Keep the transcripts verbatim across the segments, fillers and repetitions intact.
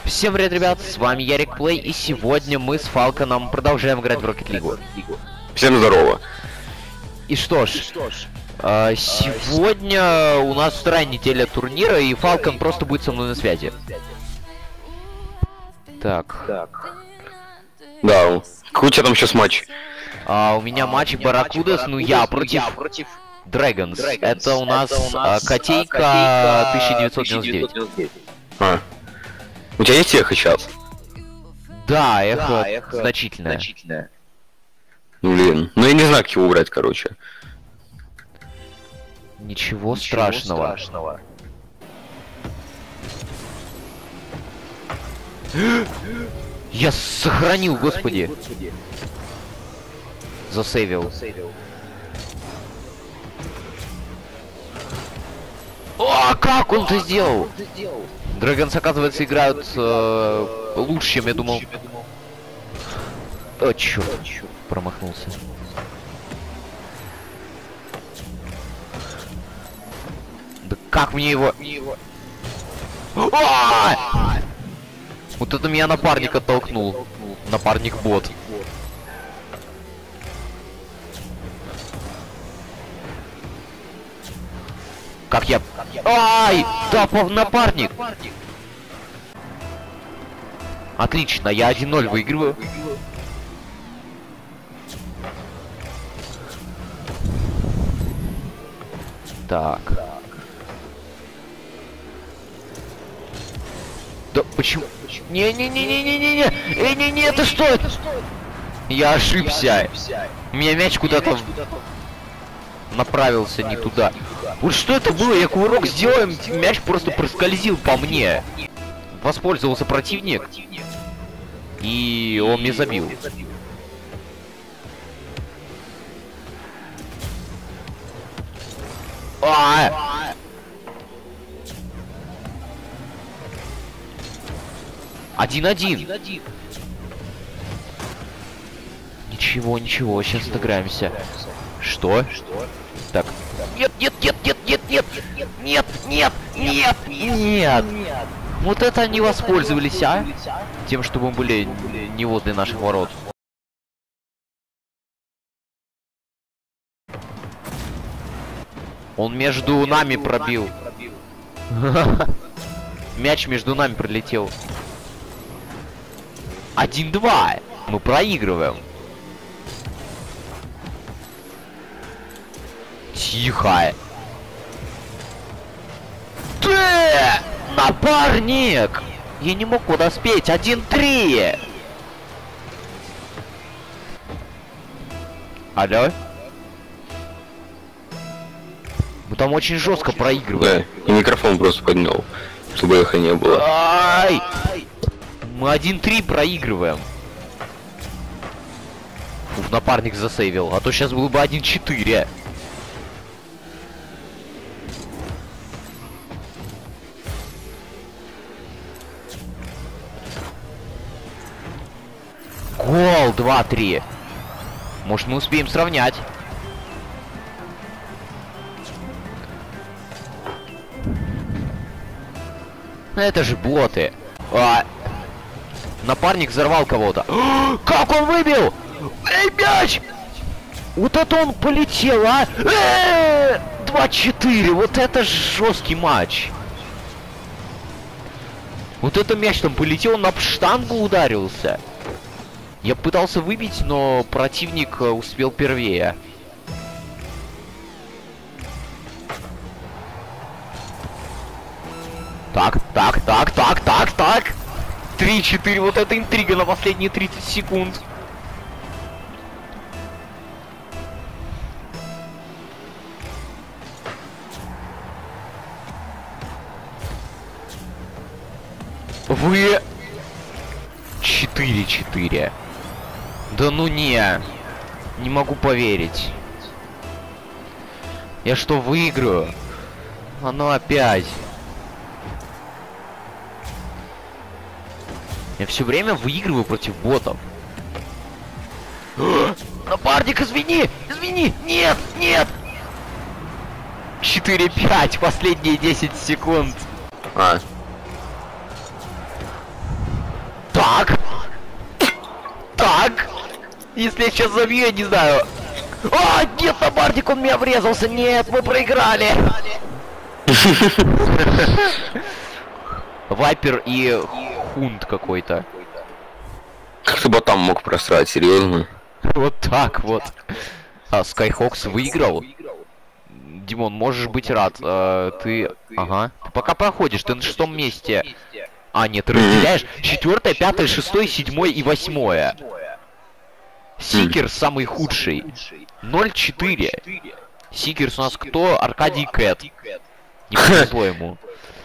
Всем привет, ребят, с вами Ярик Плей, и сегодня мы с Фалконом продолжаем играть в Rocket League. Всем здорово. И что ж, э, сегодня у нас вторая неделя турнира, и Фалкон просто будет со мной на связи. Так. Да, какой у тебя там сейчас матч? А, у меня матч Барракудас, ну я против Dragons. Это у нас а, Котейка тысяча девятьсот девяносто девять. А. У тебя есть эхо сейчас? Да, эхо, эхо значительное. значительное. Блин, ну я не знаю, как его убрать, короче. Ничего, Ничего страшного. страшного. Я сохранил, господи. Засейвил. О, как он это сделал? Dragons, оказывается, играют э, лучше, чем я думал. О, чёрт, промахнулся. Да как мне его... А! Вот это меня напарник оттолкнул. Напарник бот. Как я... Ай! Да, напарник! Отлично, я один ноль выигрываю. Так. Да почему? Не-не-не-не-не-не-не! Не-не-не, это что? Это что? Я ошибся. У меня мяч куда-то направился не туда. Вот что это было? Я кувырок сделал, мяч просто проскользил по мне. Воспользовался противник. И он мне забил. А! Один-один. Ничего, ничего, сейчас отыграемся. Что? Так. Нет, нет, нет, нет, нет, нет, нет, нет, нет, нет. Вот это они воспользовались, а? Тем, чтобы мы были не возле наших ворот. Он между нами пробил. Мяч между нами пролетел. Один-два. Мы проигрываем. Тихо. Ты! Напарник! Я не мог подоспеть. Один-три. Алло? Мы там очень жестко проигрываем. Да, и микрофон просто поднял, чтобы эха не было. Ай! Мы один-три проигрываем. Уф, напарник засейвил, а то сейчас был бы один-четыре. Гол, два-три. Может, мы успеем сравнять. Это же боты. А... Напарник взорвал кого-то. Как он выбил? Эй, мяч! Вот это он полетел, а? два-четыре. Вот это жесткий матч. Вот это мяч там полетел, он об штангу ударился. Я пытался выбить, но противник успел первее. Так, так, так, так, так, так. три-четыре, вот это интрига на последние тридцать секунд. Вы... четыре-четыре. Да ну не. Не могу поверить. Я что, выиграю? Оно опять. Я все время выигрываю против ботов. Напарник, извини! Извини! Нет! Нет! четыре-пять, последние десять секунд. А. Так. Так. Если я сейчас забью, я не знаю. А, нет, напарник, он меня врезался. Нет, мы проиграли. Вайпер и Хунт какой-то. Как ты ботам мог просрать, серьезно? Вот так вот. А, Skyhawks выиграл. Димон, можешь быть рад. А, ты... Ага. Ты пока проходишь, ты на шестом месте. А, нет, ты разделяешь. Четвертое, пятое, шестое, седьмое и восьмое. Сикерс самый худший. ноль четыре. Сикерс у нас кто? Аркадий Кэт. Не повезло ему.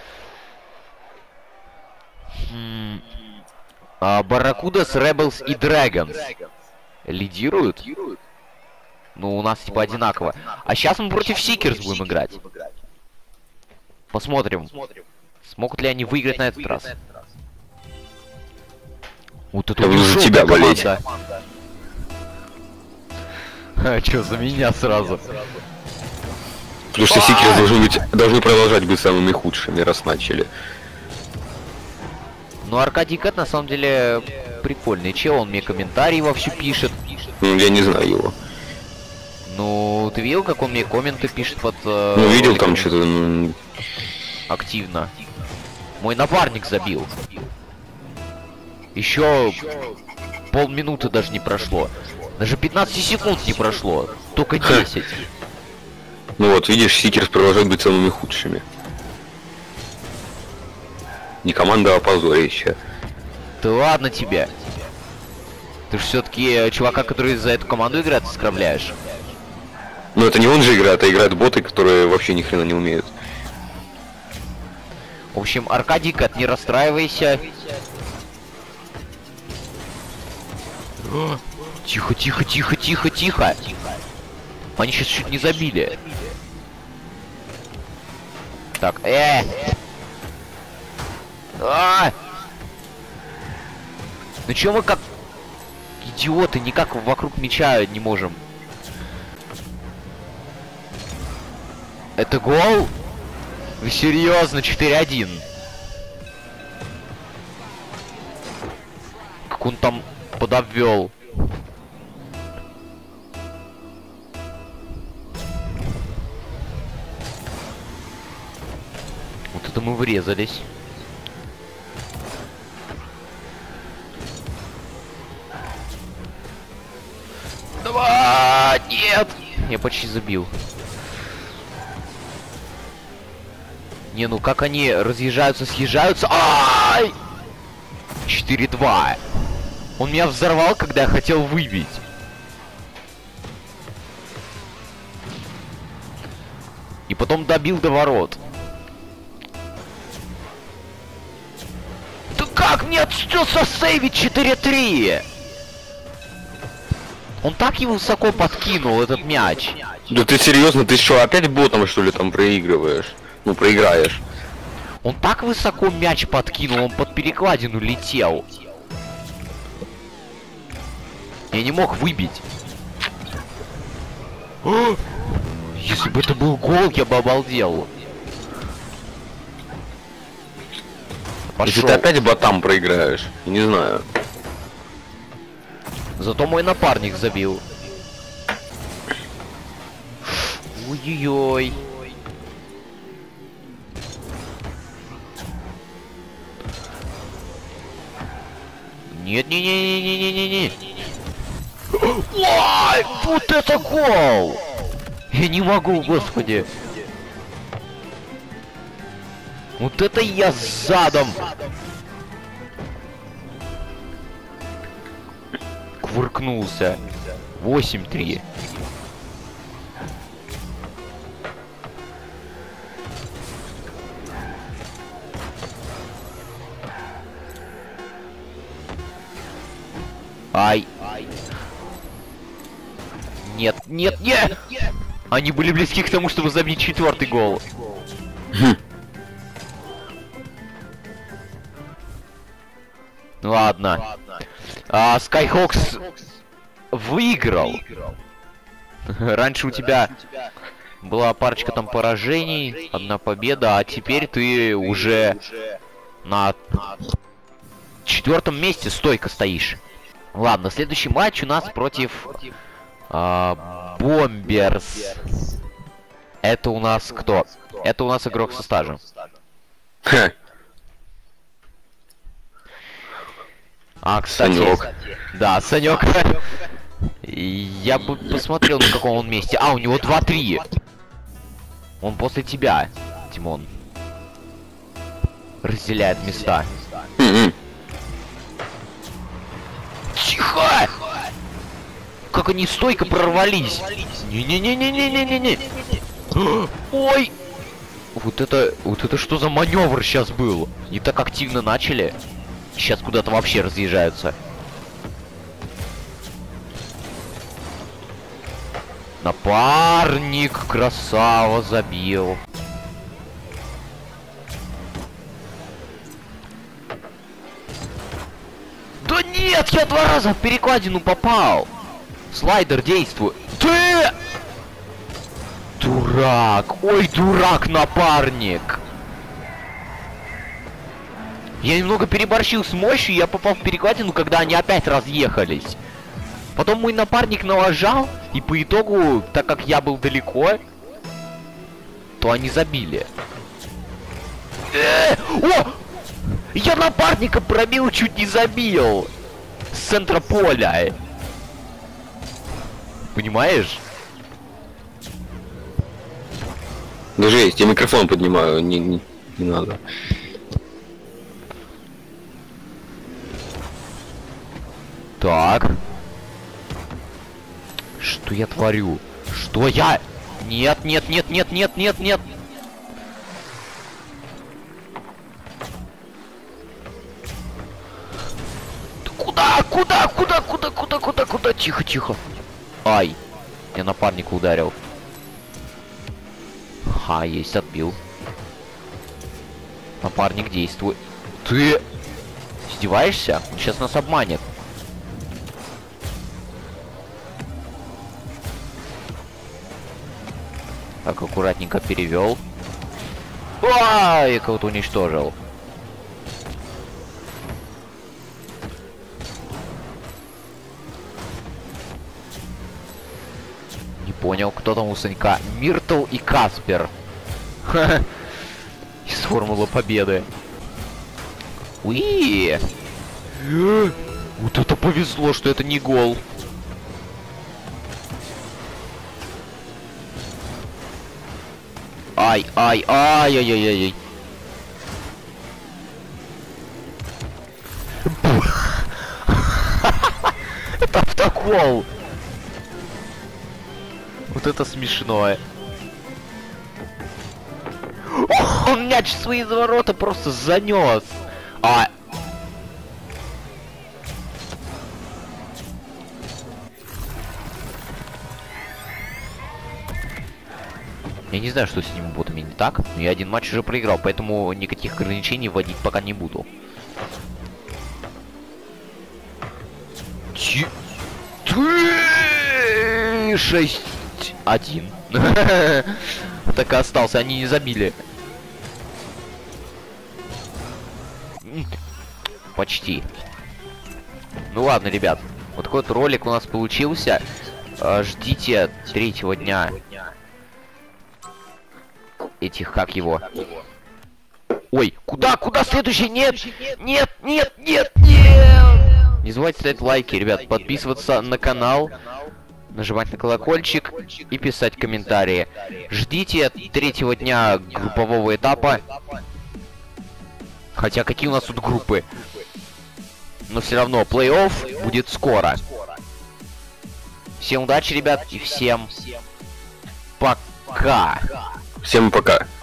А, Барракудас, Rebels и Dragons лидируют? Ну, у нас типа одинаково. А сейчас мы против Сикерс будем играть. Посмотрим, смогут ли они выиграть на этот раз. Вот это я буду за тебя болеть. А, чё, за меня сразу? Потому что Сикерс должны быть, должны продолжать быть самыми худшими, раз начали. Ну, Аркадий Кэт на самом деле прикольный чел, он мне комментарии вовсю пишет. Ну, я не знаю его. Ну, ты видел, как он мне комменты пишет под... Э, ну, видел там что-то... Ну... Активно. Мой напарник забил. Еще полминуты даже не прошло. Даже пятнадцать секунд не прошло. Только десять. Ну вот, видишь, Сикерс продолжает быть самыми худшими. Не команда, а позорище. Да ладно тебе. Ты же все-таки чувака, который за эту команду играет, оскорбляешь. Ну это не он же играет, а играют боты, которые вообще ни хрена не умеют. В общем, Аркадий Кэт, не расстраивайся. Тихо, тихо, тихо, тихо, тихо. Они сейчас чуть не забили. Так, э! А! Ну чё мы как идиоты, никак вокруг мяча не можем? Это гол? Вы серьезно? четыре один. Как он там подобвел. Вот это мы врезались. Давай! Нет! Я почти забил. Не, ну как они разъезжаются, съезжаются. Ай! четыре два. Он меня взорвал, когда я хотел выбить. И потом добил до ворот. Да как мне что сосейвить четыре три? Он так его высоко подкинул, этот мяч. Да ты серьезно, ты что, опять ботом что ли там проигрываешь? Ну, проиграешь. Он так высоко мяч подкинул, он под перекладину летел. Я не мог выбить. О! Если бы это был гол, я бы обалдел. Пошел. Если ты опять ботам проиграешь, я не знаю. Зато мой напарник забил. Ой-ой-ой. Нет, не, не, не, не, не, не. Ой, вот это гол! Я не могу, господи. Вот это я задом. Кувыркнулся. восемь три. Ай. Нет, нет, нет! Они были близки к тому, чтобы забить четвертый гол. Ладно. А, Skyhawks выиграл. Раньше у тебя была парочка там поражений, одна победа, а теперь ты уже на четвертом месте стойко стоишь. Ладно, следующий матч у нас против а, Бомберс. Это у нас кто? Это у нас игрок со стажем. Ха. А, кстати, Санёк. да, Санек. Я бы посмотрел, на каком он месте. А, у него два-три. Он после тебя, Тимон. Разделяет места. М-м. Тихо! Как они стойко прорвались. Не-не-не-не-не-не-не-не. Ой! Вот это, вот это что за маневр сейчас был? Не так активно начали. Сейчас куда-то вообще разъезжаются. Напарник, красава, забил. Да нет, я два раза в перекладину попал. Слайдер действует. Ты! Дурак! Ой, дурак, напарник! Я немного переборщил с мощью, я попал в перекладину, когда они опять разъехались. Потом мой напарник налажал, и по итогу, так как я был далеко, то они забили. Э, о! Я напарника пробил, чуть не забил! С центра поля. Понимаешь? Да жесть, я микрофон поднимаю, не, не, не надо. Так. Что я творю? Что я? Нет, нет, нет, нет, нет, нет, нет. Куда? Куда? Куда? Куда? Куда? Куда? Куда? Тихо, тихо. Ай. Я напарника ударил. Ха, есть, отбил. Напарник действует. Ты издеваешься? Он сейчас нас обманет. Так, аккуратненько перевел. Ай, я кого-то уничтожил. Не понял, кто там у Санька. Миртл и Каспер. Из формулы победы. Уи! Вот это повезло, что это не гол. Ай, ай, ай, ай, ай, ай, ай. Это автокол. Вот это смешное. Он мяч в свои ворота просто занес. А. Я не знаю, что с этими ботами не так, но я один матч уже проиграл, поэтому никаких ограничений вводить пока не буду. Чи... Ты... шесть один. Так и остался, они не забили. Почти. Ну ладно, ребят. Вот такой вот ролик у нас получился. Ждите третьего дня этих, как его. Ой, куда, куда следующий? Нет, нет, нет, нет, нет. Не забывайте ставить лайки, ребят, подписываться на канал, нажимать на колокольчик и писать комментарии. Ждите третьего дня группового этапа. Хотя какие у нас тут группы? Но все равно плей-офф будет скоро. Всем удачи, ребят, и всем пока. Всем пока.